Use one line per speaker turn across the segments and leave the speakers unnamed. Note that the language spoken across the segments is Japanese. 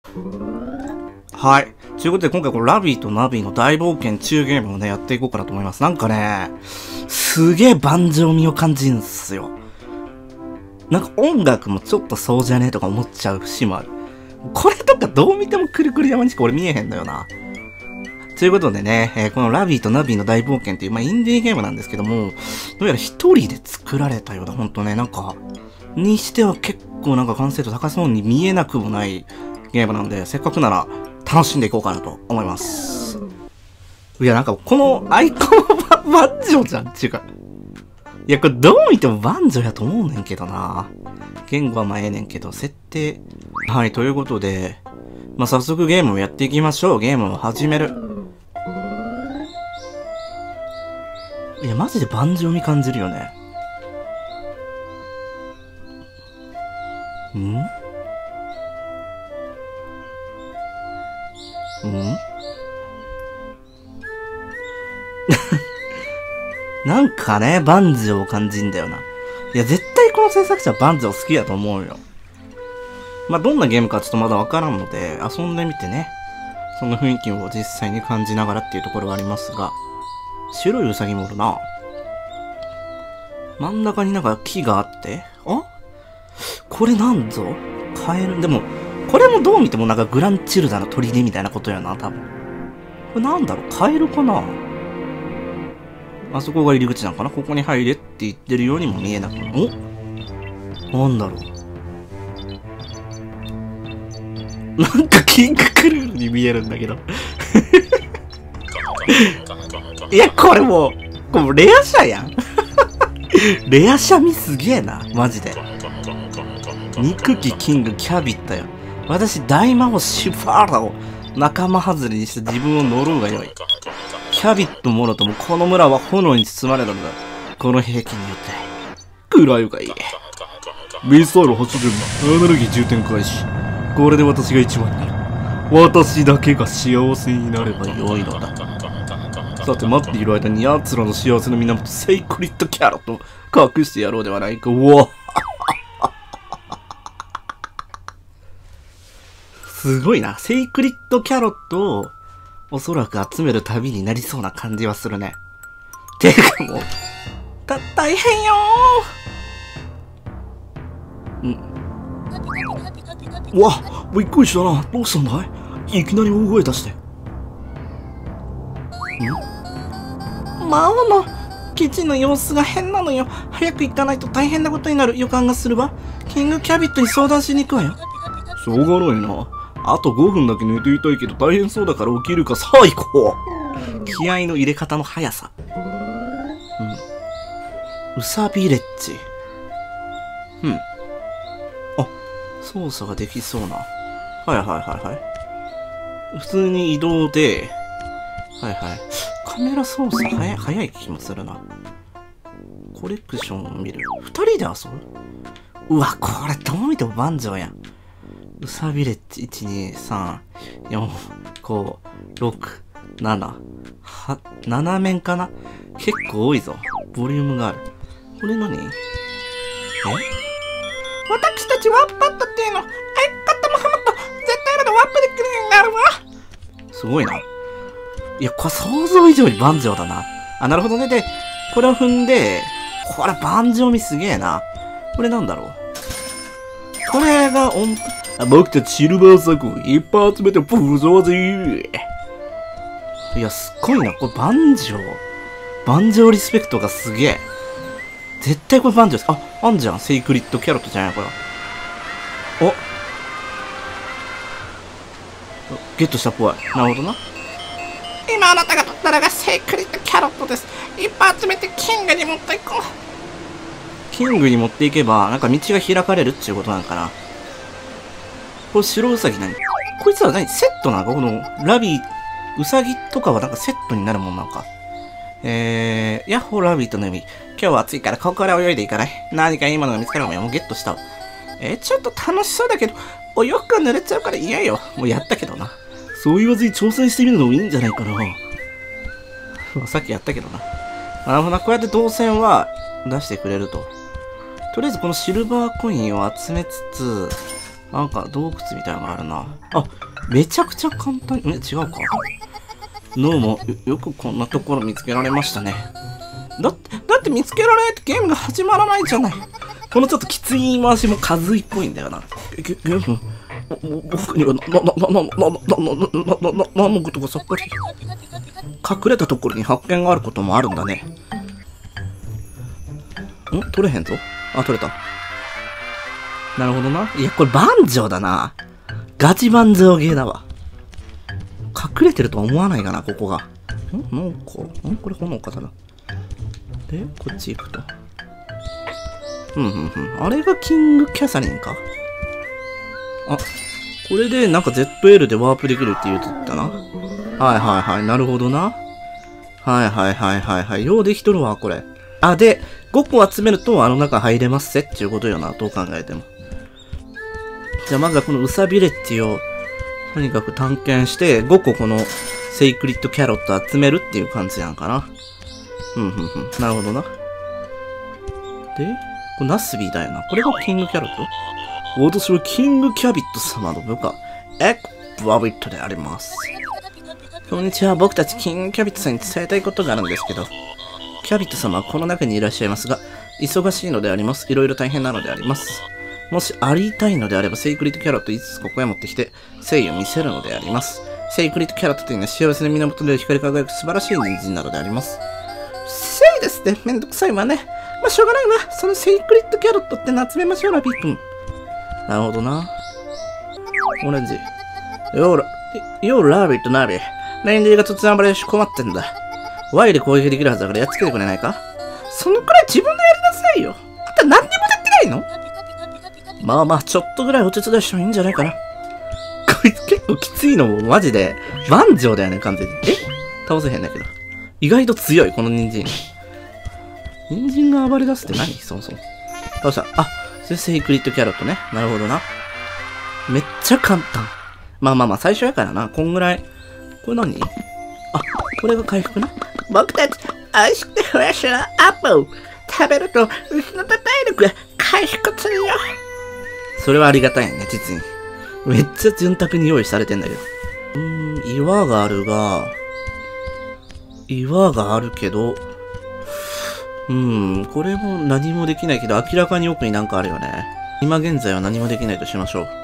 はい。ということで今回このラビーとナビーの大冒険中ゲームをね、やっていこうかなと思います。なんかね、すげえ盤上味を感じるんですよ。なんか音楽もちょっとそうじゃねえとか思っちゃう節もある。これとかどう見てもくるくる山にしか俺見えへんのよな。ということでね、このラビーとナビーの大冒険っていう、インディーゲームなんですけども、どうやら一人で作られたような、ほんとね、なんか、にしては結構なんか完成度高そうに見えなくもないゲームなんで、せっかくなら楽しんでいこうかなと思います。いや、なんかこのアイコンバンジョーじゃんっていうか。いや、これどう見てもバンジョーやと思うねんけどな。言語はええねんけど、設定。はい、ということで、早速ゲームをやっていきましょう。ゲームを始める。いや、マジでバンジョー味感じるよね。なんかね、バンジョーを感じんだよな。いや、絶対この制作者はバンジョー好きやと思うよ。どんなゲームかちょっとまだわからんので、遊んでみてね。その雰囲気を実際に感じながらっていうところがありますが。白いウサギもおるな。真ん中になんか木があって。あ？これなんぞ？カエル？でも、これもどう見てもなんかグランチルダの砦みたいなことやな、多分。これなんだろう？カエルかな？あそこが入り口なのかな？ここに入れって言ってるようにも見えなくなる。お？なんだろう？なんかキングクルールに見えるんだけど。いや、これもうレア車やん。レア車味すげえな、マジで。憎きキングキャビットよ。私、大魔王シュファーラを仲間外れにして自分を乗ろうがよい。キャビットもろともこの村は炎に包まれたのだ。この兵器によって。食らうがいい。ミサイル発電、エネルギー充填開始。これで私が一番になる。私だけが幸せになればよいのだ。さて待っている間に奴らの幸せの源セイクリッドキャロットを隠してやろうではないか。うわすごいな。セイクリッドキャロットをおそらく集める旅になりそうな感じはするね。てかもう、大変よー。うわ、びっくりしたな。どうしたんだい？いきなり大声出して。魔王の基地の様子が変なのよ。早く行かないと大変なことになる予感がするわ。キングキャビットに相談しに行くわよ。しょうがないな。あと5分だけ寝ていたいけど大変そうだから起きるか。さあ行こう。気合の入れ方の速さ。ウサビレッジ。あ、操作ができそうな。普通に移動で、カメラ操作早い気もするな。コレクションを見る。2人で遊ぶ？うわ、これどう見てもバンジョーやん。ウサビレッジ、1、2、3、4、5、6、7。7面かな？結構多いぞ。ボリュームがある。これ何？私たちワープパッドっていうの、相方もハマった絶対まだワープできるようになるわ。すごいな。いや、これ想像以上にバンジョーだな。あ、なるほどね。で、これを踏んで、これバンジョー味すげえな。これなんだろう。これが僕たちシルバーサコンいっぱい集めてブーゾーぜ。いや、すっごいな。これバンジョー。バンジョーリスペクトがすげえ。絶対これバンジョーです。あんじゃん。セイクリッドキャロットじゃないこれ。ゲットしたっぽい。なるほどな。今あなたが取ったのがセイクリッドキャロットです。いっぱい集めてキングに持っていこう。キングに持っていけば、なんか道が開かれるっていうことなんかな。これ白ウサギ何？こいつは何？セットなんかこのラビー、ウサギとかはなんかセットになるもんなんか。ヤッホーラビーとの海。今日は暑いからここから泳いでいかない？何かいいものが見つかるかもよ。もうゲットしたわ。ちょっと楽しそうだけど、お洋服が濡れちゃうから嫌よ。もうやったけどな。そう言わずに挑戦してみるのもいいんじゃないかな。さっきやったけどな。なるほどな。こうやって動線は出してくれると。とりあえずこのシルバーコインを集めつつ、 なんか洞窟みたいなのがあるな。あ、めちゃくちゃ簡単。違うか。どうも、よくこんなところ見つけられましたね。だって見つけられないとゲームが始まらないじゃない。このちょっときつい言い回しもカズイっぽいんだよな。ゲーム、僕には何のことかさっぱり。隠れたところに発見があることもあるんだね。取れへんぞ。あ、取れた。なるほどな。いや、これバンジョーだな。ガチバンジョーゲーだわ。隠れてるとは思わないかな、ここが。なんか、これ炎かだな。で、こっち行くと。あれがキングキャサリンか。あ、これでなんか ZL でワープできるって言うとったな。はい、なるほどな。はい。ようできとるわ、これ。あ、で、5個集めるとあの中入れますせっていうことよな、どう考えても。じゃあまずはこのウサビレッジを、とにかく探検して、5個このセイクリッドキャロット集めるっていう感じなんかな。なるほどな。で、これナスビーだよな。これがキングキャロット？私はキングキャビット様の部下、エク・バビットであります。こんにちは、僕たちキングキャビットさんに伝えたいことがあるんですけど、キャビット様はこの中にいらっしゃいますが、忙しいのであります。いろいろ大変なのであります。もしありたいのであれば、セイクリッドキャロット5つここへ持ってきて、誠意を見せるのであります。セイクリッドキャロットというのは幸せの源で光り輝く素晴らしい人参なのであります。せいですね。めんどくさいわね。まあ、しょうがないわ。そのセイクリッドキャロットって集めましょう、ラビー君。なるほどな。オレンジ。よー、ラビットナビ。レンジが突然暴れるし困ってんだ。Y で攻撃できるはずだからやっつけてくれないか？そのくらい自分でやりなさいよ。あんた何にもできないの？まあ、ちょっとぐらいお手伝いしてもいいんじゃないかな。こいつ結構きついのもマジで、バンジョーだよね、完全に。倒せへんだけど。意外と強い、この人参。人参が暴れ出すって何？そう。倒した。あ、それセイクリッドキャロットね。なるほどな。めっちゃ簡単。まあ、最初やからな。こんぐらい。これ何？あ、これが回復な。僕たち、美味しくてフレッシュなアップル。食べると、失った体力が回復するよ。それはありがたいね、実に。めっちゃ潤沢に用意されてんだけど。岩があるけど、これも何もできないけど、明らかに奥になんかあるよね。今現在は何もできないとしましょう。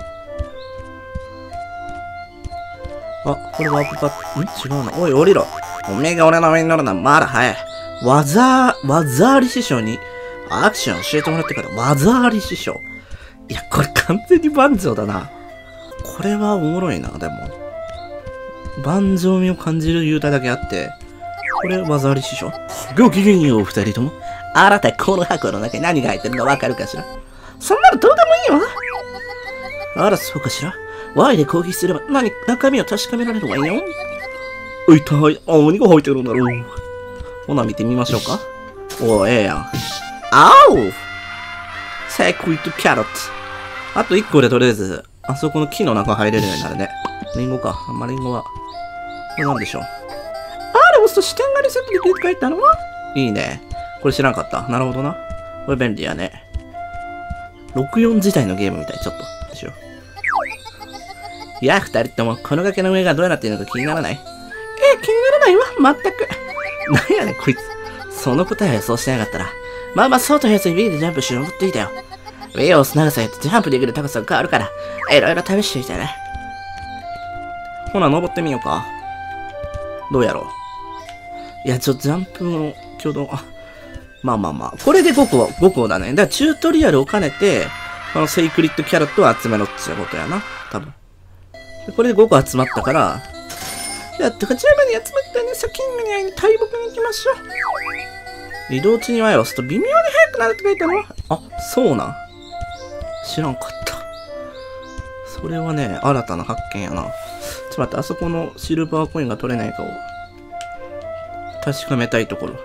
あ、これワープパッ違うな。おい、降りろ。おめえが俺の上に乗るのはまだ早い。技あり師匠にアクション教えてもらってから、技あり師匠。いや、これ完全に万丈だな。これはおもろいな、でも。万丈味を感じる言うただけあって、これ技あり師匠？ごきげんよう、二人とも。あなた、この箱の中に何が入ってるのわかるかしら？そんなのどうでもいいわ。あら、そうかしら。Y で攻撃すれば中身を確かめられるわよ。一体、何が入ってるんだろう。ほな、見てみましょうか。おええやん。あおセイクリッドキャロット。あと1個でとりあえず、あそこの木の中入れるようになるね。リンゴか。リンゴは。これなんでしょう。あれ押すと視点がリセットできるって書いてあるの？いいね。これ知らんかった。なるほどな。これ便利やね。64自体のゲームみたい。ちょっと。でしょ。いや、二人とも、この崖の上がどうなっているのか気にならない？気にならないわ。まったく。なんやねん、こいつ。その答えを予想してなかったら。まあ、そうとりあえず Wii でジャンプして登っていたよ。Wii を押す長さやってジャンプできる高さが変わるから、いろいろ試してみたね。ほな、登ってみようか。どうやろう。いや、ジャンプの挙動、まあ。これで5個だね。だからチュートリアルを兼ねて、このセイクリッドキャロットを集めろっていうことやな。多分。でこれで5個集まったから、やっとこちらまで集まったね。キングに会いに大木に行きましょう。移動中にワイを押すと微妙に速くなるって書いてあるわ。あ、そうなん。知らんかった。それはね、新たな発見やな。ちょっと待って、あそこのシルバーコインが取れないかを確かめたいところ。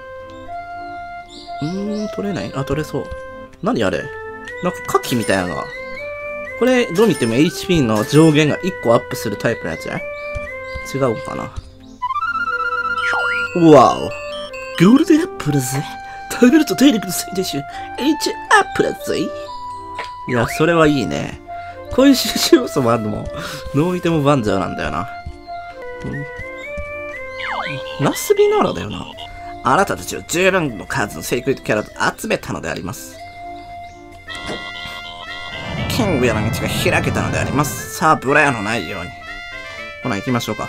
取れない？あ、取れそう。何あれ？なんか火器みたいなのが。これ、どう見ても HP の上限が1個アップするタイプのやつや。違うかな。わお。ゴールデンアップルだぜ。食べると体力の最大値 H アップだぜ。いや、それはいいね。 こういう収集要素もあるのも、どう見てもバンジョーなんだよな。ナスビナーラだよな。あなたたちを十分の数のセイクリットキャラと集めたのであります。キングへの道が開けたのであります。さあ、ブレアのないように。ほな、行きましょうか。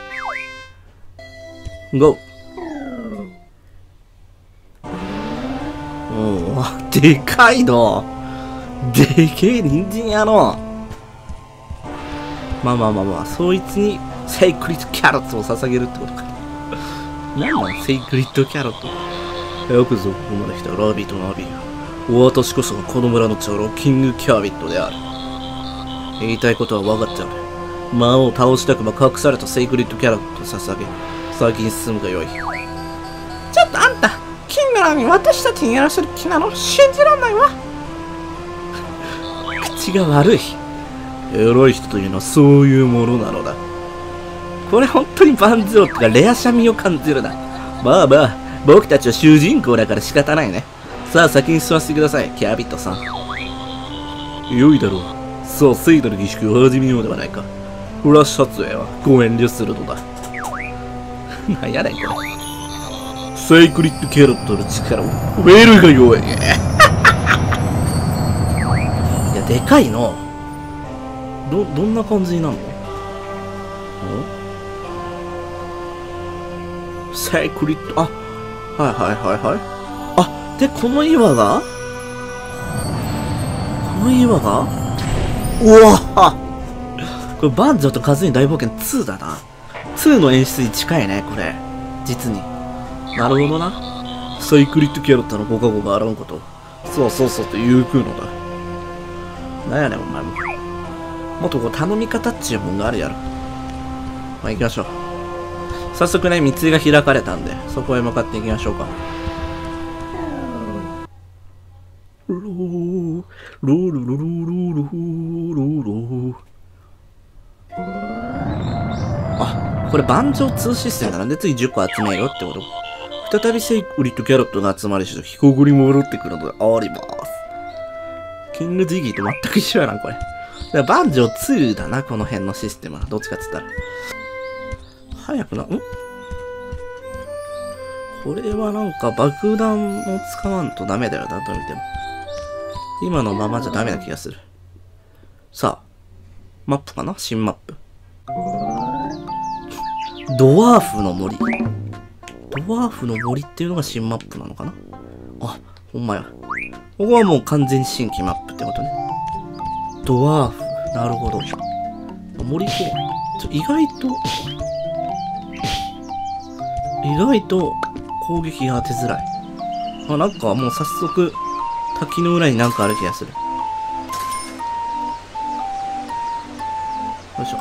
ゴー。おー、でかいの。でけえ人参やの。まあ、そいつにセイクリットキャロットを捧げるってことか。なんなんセイクリットキャロット。よくぞここまで来たラビーとナビー。私こそがこの村の長老キングキャビットである。言いたいことは分かっておる。魔王を倒したくば隠されたセイクリットキャロットを捧げ、先に進むがよい。ちょっとあんた、キングなのに私たちにやらせる気なの？信じらんないわ。口が悪い。エロい人というのはそういうものなのだ。これ本当に万丈とかレアシャミを感じるな。まあ、僕たちは主人公だから仕方ないね。さあ先に進ませてください、キャビットさん。良いだろう。さあ、聖なる儀式を始めようではないか。フラッシュ撮影はご遠慮するのだ。なんやねんこれ。セイクリッドキャロットの力をウェルが弱い。いや、でかいの。どんな感じになるの？セイクリッド、はい。あ、で、この岩がうわこれ、バンジョーとカズイン大冒険2だな。2の演出に近いね、これ。実に。なるほどな。セイクリッドキャロットのご加護があらんこと。そうと言うくのだ。なんやねん、お前も。もっとこう、頼み方っちゅうもんがあるやろ。まあ、行きましょう。早速ね、道が開かれたんで、そこへ向かっていきましょうか。あ、これ盤上2システムだな。で、次10個集めよってこと。再びセイクリッドキャロットが集まりしと、ヒコゴリも戻ってくるのであります。キングジギーと全く一緒やな、これ。だから盤上2だな、この辺のシステムは。どっちかっつったら。早くな、これはなんか爆弾を使わんとダメだよな、どう見ても。今のままじゃダメな気がする。さあ、マップかな？新マップ。ドワーフの森。ドワーフの森っていうのが新マップなのかな？あ、ほんまや。ここはもう完全に新規マップってことね。ドワーフ。なるほど。森こう。意外と攻撃が当てづらい。あ、なんかもう早速、滝の裏になんかある気がする。よいしょ。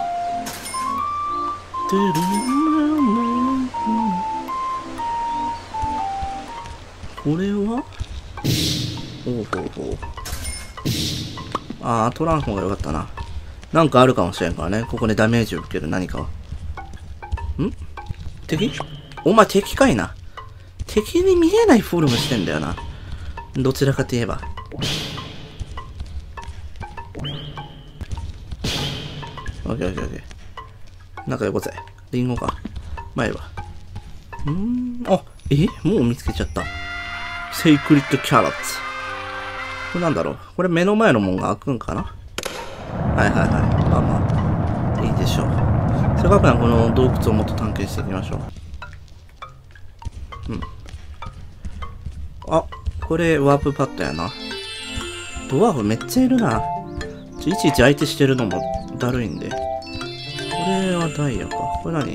これはほう。あー、取らん方がよかったな。なんかあるかもしれんからね。ここでダメージを受ける何かは。敵？お前敵かいな。敵に見えないフォルムしてんだよな。どちらかといえば。オッケー。仲良こせ。リンゴか。前は。あ、もう見つけちゃった。セイクリッドキャロット。これなんだろう。これ目の前のもんが開くんかな？はい。まあ、いいでしょう。せっかくならこの洞窟をもっと探検していきましょう。あ、これワープパッドやな。ドワーフめっちゃいるな。いちいち相手してるのもだるいんで。これはダイヤか。これ何？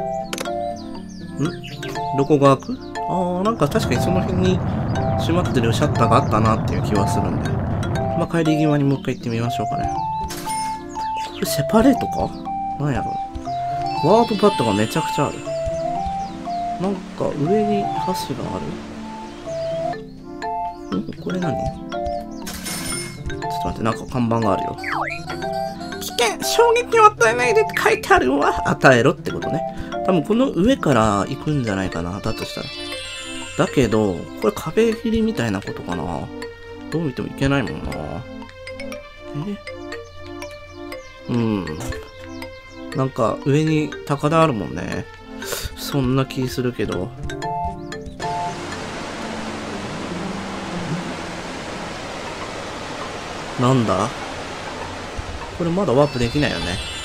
どこが開く？なんか確かにその辺に閉まってるシャッターがあったなっていう気はするんで。まあ、帰り際にもう一回行ってみましょうかね。これセパレートか？なんやろ？ワープパッドがめちゃくちゃある。なんか上に箸がある？これ何？ちょっと待って、なんか看板があるよ。危険！衝撃を与えないでって書いてあるわ。与えろってことね。多分この上から行くんじゃないかな。だとしたら。だけど、これ壁切りみたいなことかな。どう見てもいけないもんな。 うん。なんか上に高台あるもんね。そんな気するけど。なんだ？これまだワープできないよね。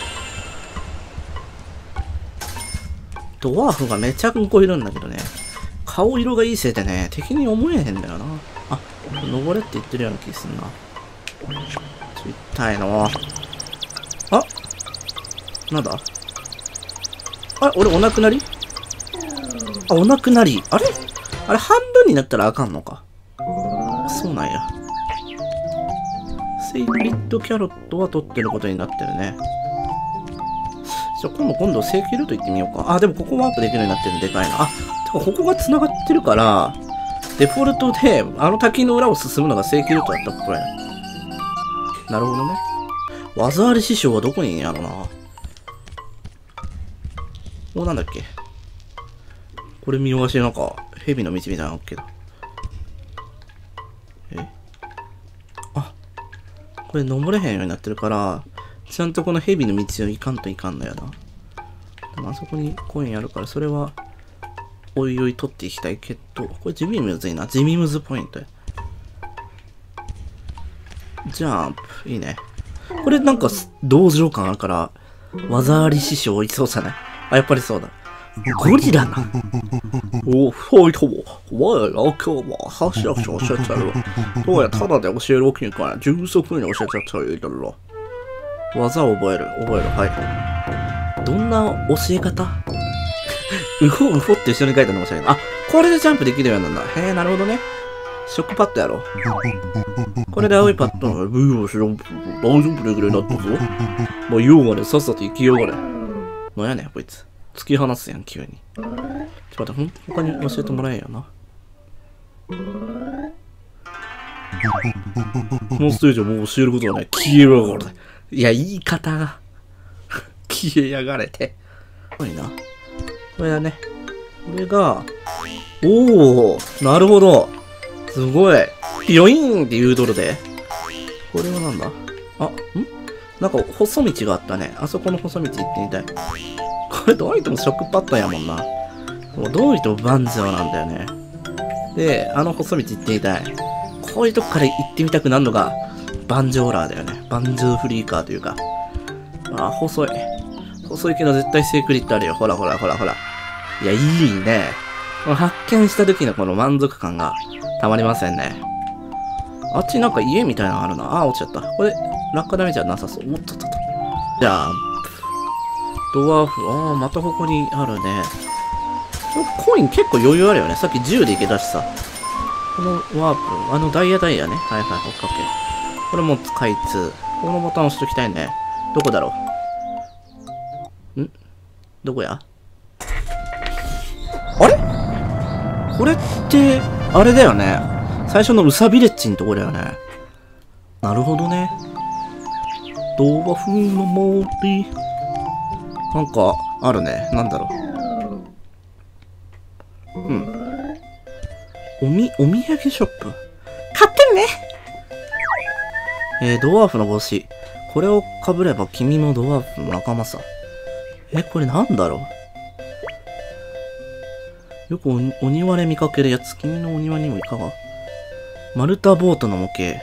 ドワーフがめちゃくちゃいるんだけどね。顔色がいいせいでね、敵に思えへんだよな。あ、登れって言ってるような気すんな。痛いの。あ、なんだ？あ、俺お亡くなり？あ、お亡くなり。あれ半分になったらあかんのか。そうなんや。セイクリッドキャロットは取ってることになってるね。じゃあ今度セイキルート行ってみようか。あ、でもここワープできるようになってるのでかいな。あ、てかここが繋がってるから、デフォルトであの滝の裏を進むのがセイキルートだったっぽい。なるほどね。技あり師匠はどこにいんやろな。お、なんだっけ。これ見逃しなんか、蛇の道みたいなのあっけど。あ、これ登れへんようになってるから、ちゃんとこの蛇の道を行かんといかんのやな。でもあそこにコインあるから、それは、おいおい取っていきたいけど、これ地味むずいな。地味むずポイントや。ジャンプ。いいね。これなんか、同情感あるから、技あり師匠いそうじゃない？あ、やっぱりそうだ。ゴリラな。お、そういとも。我ら今日は話し教えてやる。どうやただで教えるわけにいかない。迅速に教えてやったらいいだろう。技を覚える。はい。どんな教え方？うほって後ろに書いたのもしれない。あ、これでジャンプできるようになるんだ。へえ、なるほどね。食パッドやろ。これで青いパッドのブーをしろ。大丈夫できるようになったぞ。もう言おうがね、さっさと生きようがね。なんやねん、こいつ。突き放すやん、急に。ちょっと待って、他に教えてもらえんやな。このステージはもう教えることはない。消えやがれ。いや、言い方が。消えやがれて。すごいな。これだね。これが、おー、なるほど。すごい。ピヨイーンって言うとるで。これはなんだ？あ、なんか細道があったね。あそこの細道行ってみたい。これどういっても食パッドやもんな。もうどういっても万丈なんだよね。で、あの細道行ってみたい。こういうとこから行ってみたくなるのが、バンジョーラーだよね。バンジョーフリーカーというか。あ、細い。細いけど絶対セークリッドあるよ。ほら。いや、いいね。この発見した時のこの満足感がたまりませんね。あっちなんか家みたいなのあるな。あ、落ちちゃった。これ、落下ダメじゃなさそう。おっと。じゃあ、ドワーフ、またここにあるね。コイン結構余裕あるよね。さっき10でいけたしさ。このワープ、ダイヤね。はい、オッケー。これも使いつ。このボタン押しときたいね。どこだろう？どこや？あれ？これって、あれだよね。最初のウサビレッジのところだよね。なるほどね。ドワフの森。なんか、あるね。なんだろう。お土産ショップ。買ってね。ドワーフの帽子。これを被れば君もドワーフの仲間さ。これなんだろう。よくお庭で見かけるやつ。君のお庭にもいかが？マルタボートの模型。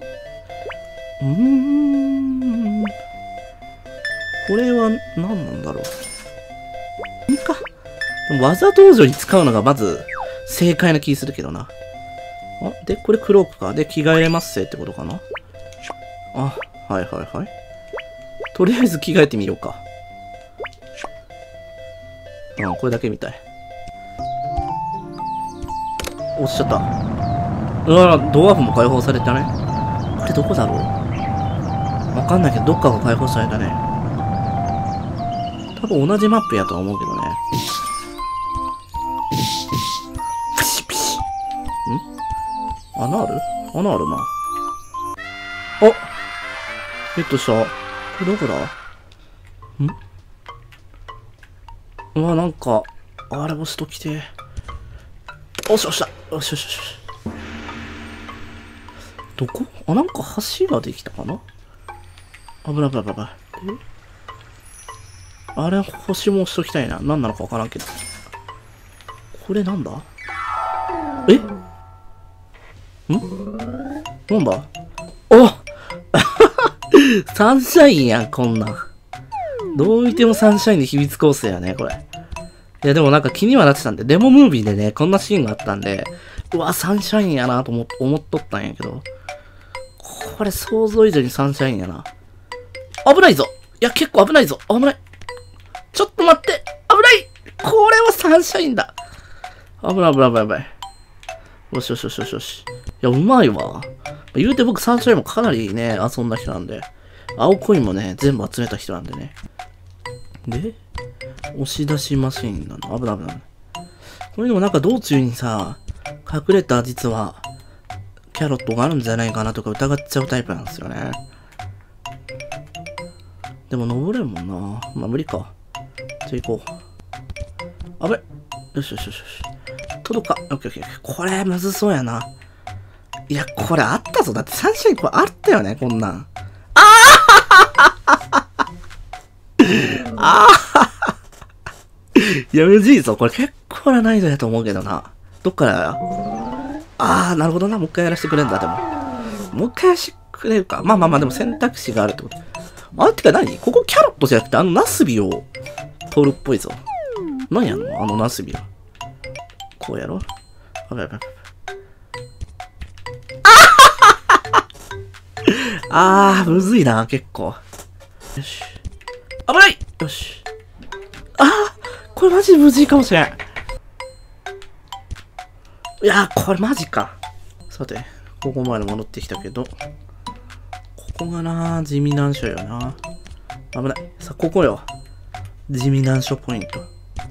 これは何なんだろう。でも技道場に使うのがまず正解な気するけどな。で、これクロークか。で、着替えれますせってことかな。あ、はい。とりあえず着替えてみようか。これだけみたい。落ちちゃった。ドワーフも解放されたね。これどこだろう？わかんないけど、どっかが解放されたね。多分同じマップやとは思うけどね。ピシピシ。穴あるな。ゲットした。これどこだ？うわ、なんか、あれ押しときて。押した。よし。どこ？なんか橋ができたかな？危ない。 あれ、星も押しときたいな。何なのかわからんけど。これなんだ？え？なんだ？おサンシャインやん、こんなん。どう見てもサンシャインで秘密構成やね、これ。いや、でもなんか気にはなってたんで、デモムービーでね、こんなシーンがあったんで、うわ、サンシャインやなと思っとったんやけど、これ想像以上にサンシャインやな。危ないぞ！いや、結構危ないぞ！危ない！ちょっと待って！危ない！これはサンシャインだ！危ない。よし。いや、うまいわ。言うて僕サンシャインもかなりね、遊んだ人なんで、青コインもね、全部集めた人なんでね。で、押し出しマシーンなの。危ない。こういうのもなんか道中にさ、隠れた実は、キャロットがあるんじゃないかなとか疑っちゃうタイプなんですよね。でも登れんもんな。まあ無理か。じゃあ行こう。あべ。よし。届か。オッケー。これむずそうやな。いや、これあったぞ。だってサンシャインこれあったよね、こんなん。いや、むずいぞ。これ結構な難易度やと思うけどな。どっからや？なるほどな。もう一回やらせてくれんだ、でも。もう一回やらせてくれるか。まあ、でも選択肢があるってこと。てか何？ここキャロットじゃなくて、ナスビを取るっぽいぞ。何やんの？ナスビは。こうやろ？むずいな、結構。よし。危ない！よし。これマジでむずいかもしれん。いやー、これマジか。さて、ここまで戻ってきたけど、ここがな、地味難所よな。危ない。さあ、ここよ。地味難所ポイント。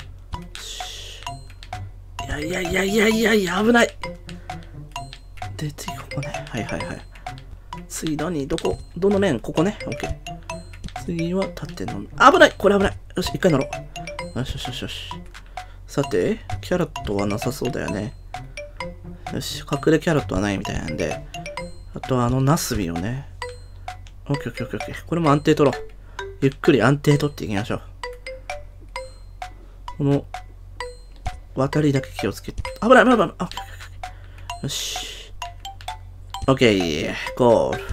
いや、危ない。で、次ここね。はい。次何？どの面？ここね。オッケー。次は縦の。危ない！これ危ない。よし、一回乗ろう。よし。さて、キャロットはなさそうだよね。よし、隠れキャロットはないみたいなんで。あとはナスビをね。オッケー。これも安定取ろう。ゆっくり安定取っていきましょう。この、渡りだけ気をつけて。危ない。よし。オッケー。ゴール。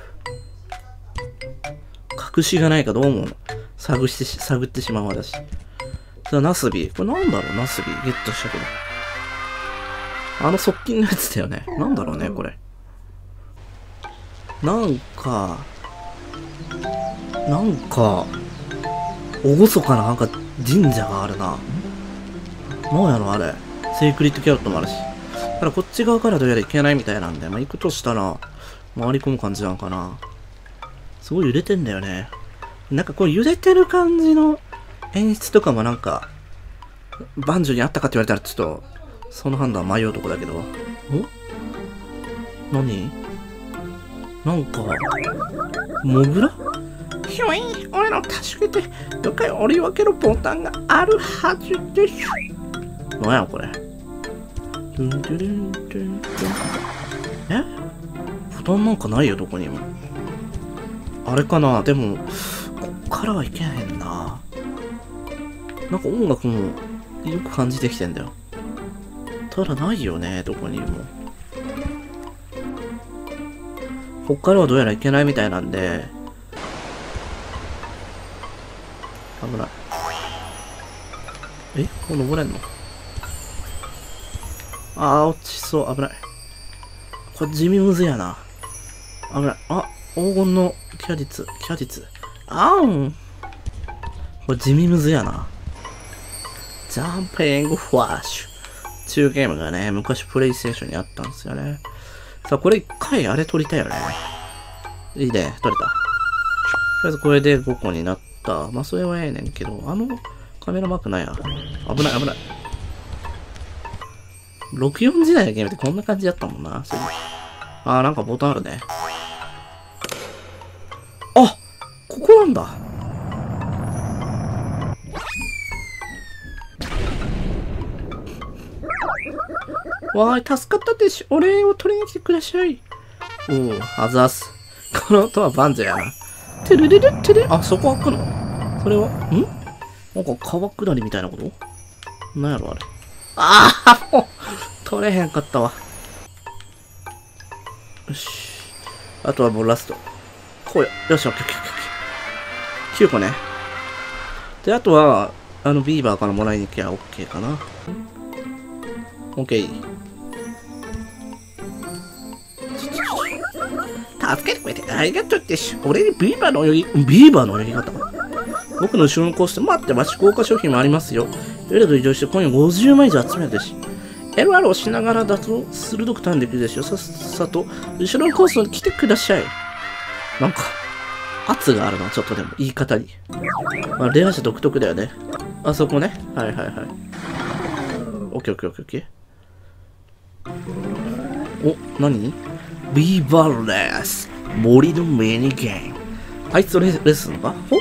隠しがないかどうも探ってしまう私。さあ、ナスビ。これなんだろう、ナスビ。ゲットしたけど。側近のやつだよね。なんだろうね、これ。なんか、厳かな、なんか神社があるな。なんやろ、あれ。セークリッドキャロットもあるし。ただこっち側からどうやら行けないみたいなんで、行くとしたら、回り込む感じなのかな。すごい揺れてんだよね。なんかこう揺れてる感じの演出とかもなんか、バンジョーにあったかって言われたらちょっと、その判断は迷うとこだけど。何？なんか、モグラ？ひょい、俺の助けて、どっかに折り分けるボタンがあるはずでしょ。なんやこれ。ボタンなんかないよ、どこにも。あれかな？でも、こっからはいけへんな。なんか音楽もよく感じてきてんだよ。ただないよね、どこにも。こっからはどうやらいけないみたいなんで。危ない。こう登れんの？落ちそう。危ない。これ地味むずやな。危ない。黄金のキャディツ。これ地味むずやな。ジャンピングフラッシュ。中ゲームがね、昔プレイステーションにあったんですよね。さあ、これ一回あれ取りたいよね。いいね、取れた。とりあえずこれで5個になった。まあ、それはええねんけど、カメラマークないや。危ない。64時代のゲームってこんな感じだったもんな。なんかボタンあるね。ここなんだ。わーい、助かったです。お礼を取りに来てください。あざす。この音はバンジョやな。 てるるるってる。あ、そこ開くの？それは、なんか川下りみたいなこと？なんやろあれ。ああ、もう、取れへんかったわ。よし。あとはもうラスト。こうよ。よし、オッケーオッケーオッケー。9個ね。で、あとは、ビーバーからもらいに行きゃオッケーかな。オッケー。助けてくれてありがとうってし。俺にビーバーの泳ぎ方。僕の後ろのコースで待ってます。豪華商品もありますよ。エルド移動して今夜50枚以上集めるでし。LR をしながらだと鋭くターンできるでしょ。さっさと後ろのコースに来てください。なんか、圧があるな、ちょっとでも、言い方に。まあ、レア者独特だよね。あそこね。はいはいはい。オッケーオッケーオッケーオッケー。お、何？ビーバーレース。森のミニゲーム。あいつとレッスンか？お？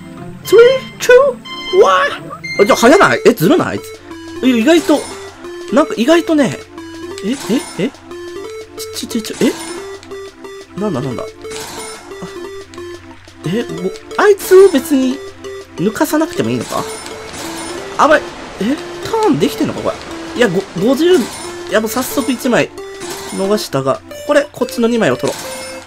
3、2、1! じゃあ、早ない？ずるない？あいつ。意外と、なんか意外とね、なんだあいつを別に抜かさなくてもいいのか？あばい、ターンできてんのかこれ。いや、50、いやもう早速1枚逃したが、こっちの2枚を取ろう。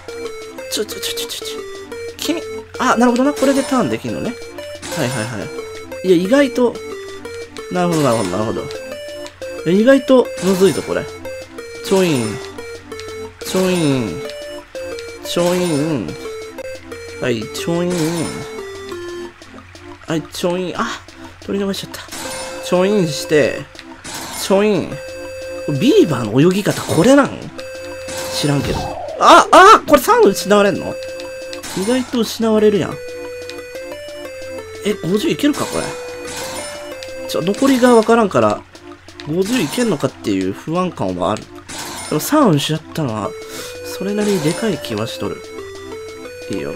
君、あ、なるほどな、これでターンできるのね。はいはいはい。いや、意外と、なるほど。意外とむずいぞ、これ。ちょいん。はい、ちょいん。あ、取り逃しちゃった。ちょいんして、ビーバーの泳ぎ方、これなん？知らんけど。これ3失われんの？意外と失われるやん。50いけるか、これ。残りがわからんから、50いけんのかっていう不安感はある。でも3失ったのは、それなりにでかい気はしとる。いいよ。はい。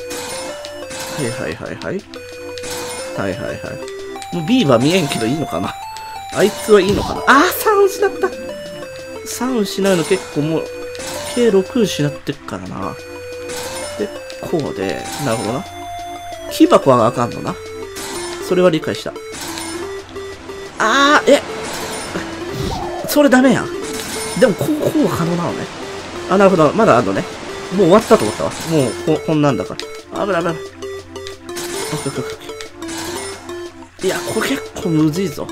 もうビーバー見えんけどいいのかな？あいつはいいのかな？3失った。3失うの結構もう、計6失ってっからな。で、こうで、なるほどな。木箱はあかんのな。それは理解した。それダメやん。でも、こうは可能なのね。なるほど。まだあるのね。もう終わったと思ったわ。もう、こんなんだから。危ない。いや、これ結構むずいぞ。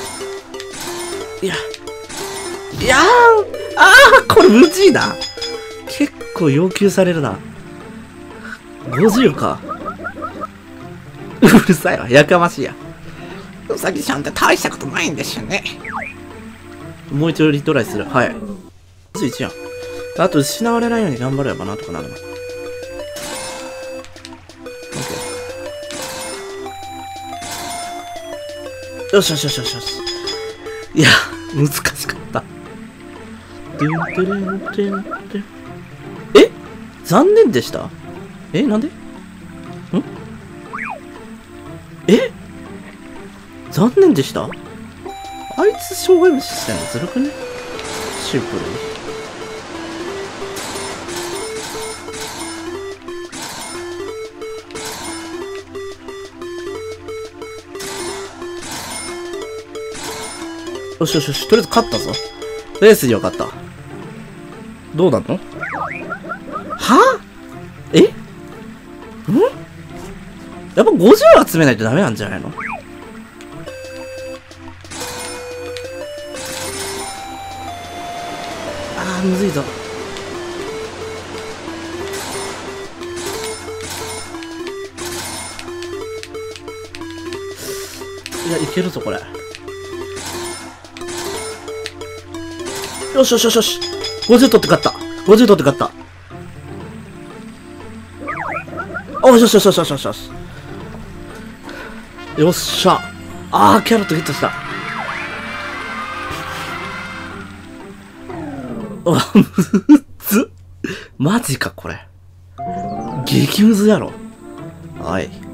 これむずいな。結構要求されるな。50か。うるさいわ。やかましいや。うさぎちゃんって大したことないんですよね。もう一度リトライする。はい。21やん。あと失われないように頑張ればなんとかなるな。OK。よし。いや、難しかった。残念でした？なんで？残念でした？あいつ障害物してんのずるくね？シンプルに。よし。とりあえず勝ったぞ。レースには勝った。どうなの？やっぱ50集めないとダメなんじゃないの？むずいぞ。いや、いけるぞ、これ。よし。50取って勝った。よし。よし。よっしゃ。キャロットゲットした。むずっ。マジか、これ。激ムズやろ。はい。